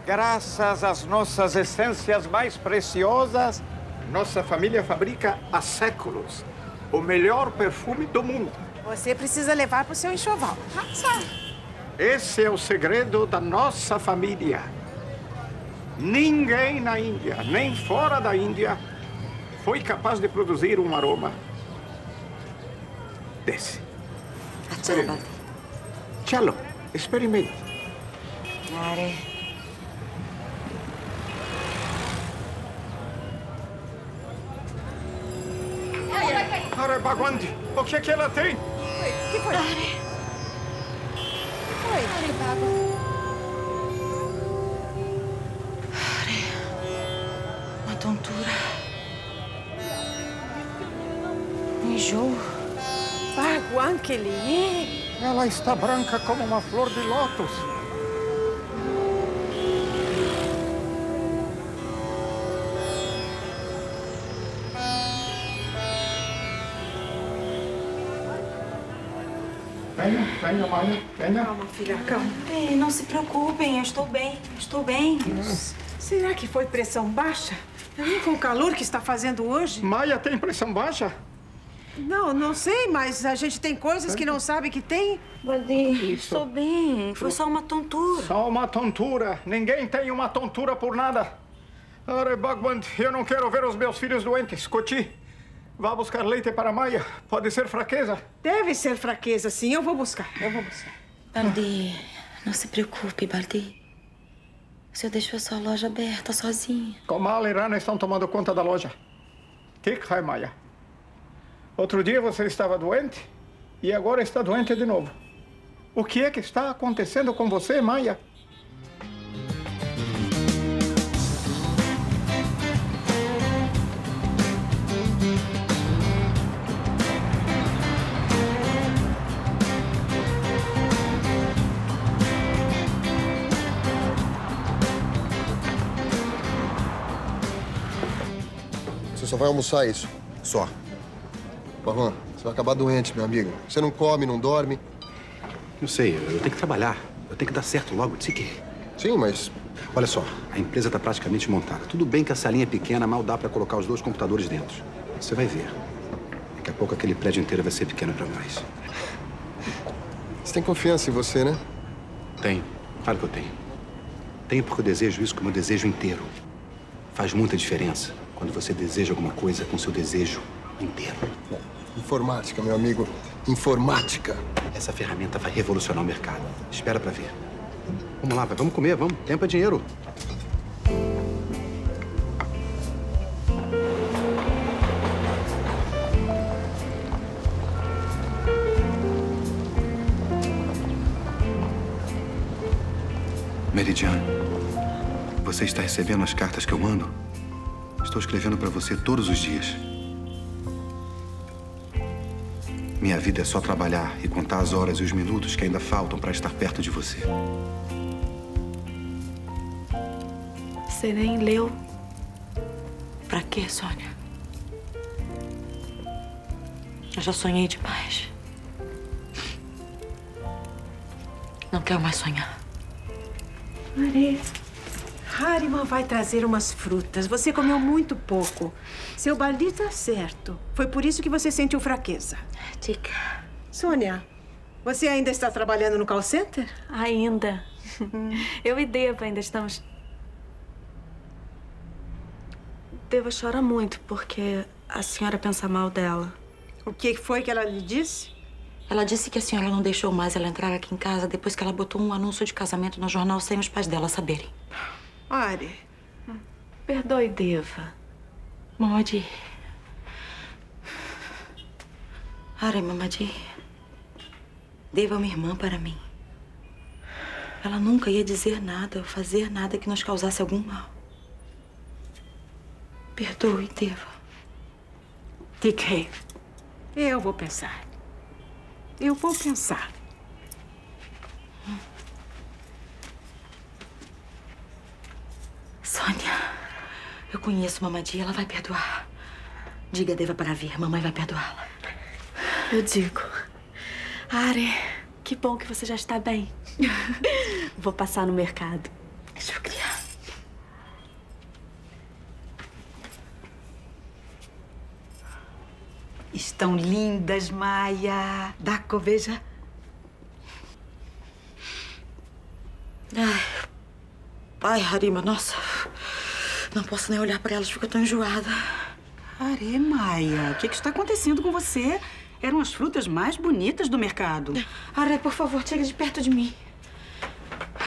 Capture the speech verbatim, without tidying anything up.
Graças às nossas essências mais preciosas, nossa família fabrica há séculos o melhor perfume do mundo. Você precisa levar para o seu enxoval. Esse é o segredo da nossa família. Ninguém na Índia, nem fora da Índia, foi capaz de produzir um aroma desse. Experimente. Chalo, experimente. Are. Are Bhagwanti, o que é que ela tem? O que foi? Are. O que foi? Are, Bhagwan. Are. Uma tontura. Um enjoo. Bhagwan, que ele é? Ela está branca como uma flor de lótus. Venha, venha, Maia, venha. Calma, filha, calma. Bem, não se preocupem, eu estou bem, eu estou bem. Será que foi pressão baixa? Nem com o calor que está fazendo hoje? Maia tem pressão baixa? Não, não sei, mas a gente tem coisas que não sabe que tem. Baldi, estou bem. Foi só uma tontura. Só uma tontura. Ninguém tem uma tontura por nada. Are Bhagwan, eu não quero ver os meus filhos doentes. Koti, vá buscar leite para Maia. Pode ser fraqueza. Deve ser fraqueza, sim. Eu vou buscar, eu vou buscar. Baldi, não se preocupe, Baldi. O senhor deixou a sua loja aberta sozinha. Komal e Rana estão tomando conta da loja. Tik hai, Maia. Outro dia você estava doente e agora está doente de novo. O que é que está acontecendo com você, Maia? Você só vai almoçar isso? Só. Bhagwan, você vai acabar doente, meu amigo. Você não come, não dorme. Não sei, eu tenho que trabalhar. Eu tenho que dar certo logo. Disse que... Sim, mas... Olha só, a empresa está praticamente montada. Tudo bem que a salinha é pequena, mal dá para colocar os dois computadores dentro. Você vai ver. Daqui a pouco aquele prédio inteiro vai ser pequeno para nós. Você tem confiança em você, né? Tenho. Claro que eu tenho. Tenho porque eu desejo isso como eu desejo inteiro. Faz muita diferença quando você deseja alguma coisa com seu desejo inteiro. Informática, meu amigo. Informática. Essa ferramenta vai revolucionar o mercado. Espera pra ver. Vamos lá, vai. Vamos comer, vamos. Tempo é dinheiro. Meridian, você está recebendo as cartas que eu mando? Estou escrevendo pra você todos os dias. Minha vida é só trabalhar e contar as horas e os minutos que ainda faltam para estar perto de você. Você nem leu. Pra quê, Sônia? Eu já sonhei demais. Não quero mais sonhar. Maria, Harima vai trazer umas frutas. Você comeu muito pouco. Seu Baldi tá certo. Foi por isso que você sentiu fraqueza. Tica. Sônia, você ainda está trabalhando no call center? Ainda. Eu e Deva ainda estamos... Deva chora muito porque a senhora pensa mal dela. O que foi que ela lhe disse? Ela disse que a senhora não deixou mais ela entrar aqui em casa depois que ela botou um anúncio de casamento no jornal sem os pais dela saberem. Ari. Perdoe, Deva. Mamadi. Ari, Mamadi. Deva é uma irmã para mim. Ela nunca ia dizer nada ou fazer nada que nos causasse algum mal. Perdoe, Deva. T K, eu vou pensar. Eu vou pensar. Sônia, eu conheço Mamadi, ela vai perdoar. Diga a Deva para vir, mamãe vai perdoá-la. Eu digo. Ari, que bom que você já está bem. Vou passar no mercado. Shukriya. Estão lindas, Maia. Dá, veja. Ai, ai, Arima, nossa. Não posso nem olhar pra elas, fico tão enjoada. Are, Maia, o que, que está acontecendo com você? Eram as frutas mais bonitas do mercado. Are, por favor, tire de perto de mim.